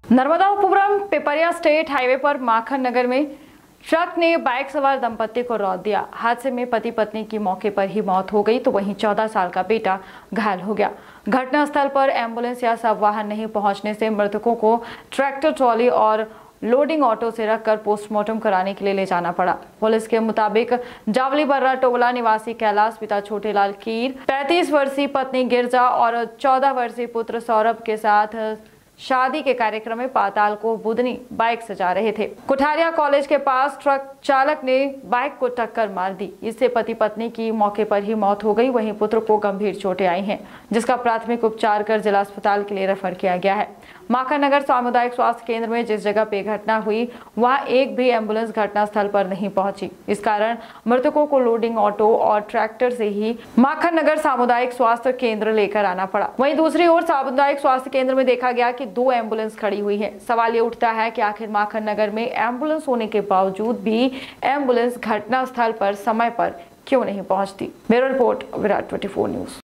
Narmadapuram Pipariya state highway पर माखन नगर में truck ने बाइक सवार दंपति को रौंद दिया। हादसे में पति पत्नी की मौके पर ही मौत हो गई तो वहीं 14 साल का बेटा घायल हो गया। घटनास्थल पर एम्बुलेंस या सब वाहन नहीं पहुंचने से मृतकों को ट्रैक्टर ट्रॉली और लोडिंग ऑटो से रखकर पोस्टमार्टम कराने के लिए ले जाना पड़ा। पुलिस के मुताबिक जावली बर्रा टोला निवासी कैलाश पिता छोटेलाल कीर, 35 वर्षीय पत्नी गिरजा और 14 वर्षीय पुत्र सौरभ के साथ शादी के कार्यक्रम में पाताल को बुधनी बाइक से जा रहे थे। कुठारिया कॉलेज के पास ट्रक चालक ने बाइक को टक्कर मार दी। इससे पति पत्नी की मौके पर ही मौत हो गई। वहीं पुत्र को गंभीर चोटें आई हैं, जिसका प्राथमिक उपचार कर जिला अस्पताल के लिए रेफर किया गया है। माखन नगर सामुदायिक स्वास्थ्य केंद्र में जिस जगह पे घटना हुई वहां एक भी एम्बुलेंस घटनास्थल पर नहीं पहुंची। इस कारण मृतकों को लोडिंग ऑटो और ट्रैक्टर से ही माखन नगर सामुदायिक स्वास्थ्य केंद्र लेकर आना पड़ा। वहीं दूसरी ओर सामुदायिक स्वास्थ्य केंद्र में देखा गया कि 2 एम्बुलेंस खड़ी हुई है। सवाल ये उठता है कि आखिर माखन नगर में एम्बुलेंस होने के बावजूद भी एम्बुलेंस घटनास्थल पर समय पर क्यों नहीं पहुंचती। Bureau report Virat 24 news.